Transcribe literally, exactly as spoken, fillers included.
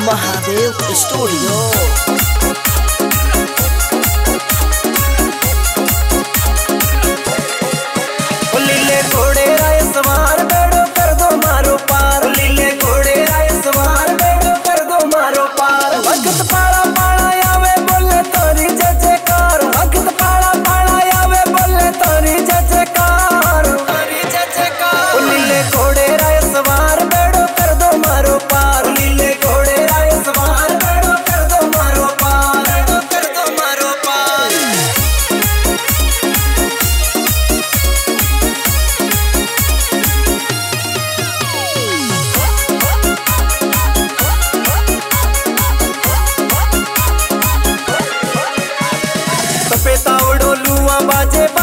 Mahadev studio. लीले घोड़े राय सवार बेड़ो कर दो मारो पार, लीले घोड़े राय सवार बेड़ो कर दो मारो पार। भगत पाड़ा पाड़ा आवे बोले तोरी जय जयकार, भगत पाड़ा पाड़ा आवे बोले तोरी जय जयकार, तोरी जय जयकार। लीले घोड़े राय सवार बेड़ो कर दो मारो पार, लीले घोड़े राय सवार बेड़ो कर दो मारो पार, बेड़ो कर दो मारो पार। तपे तावड़ो लुआ बाजे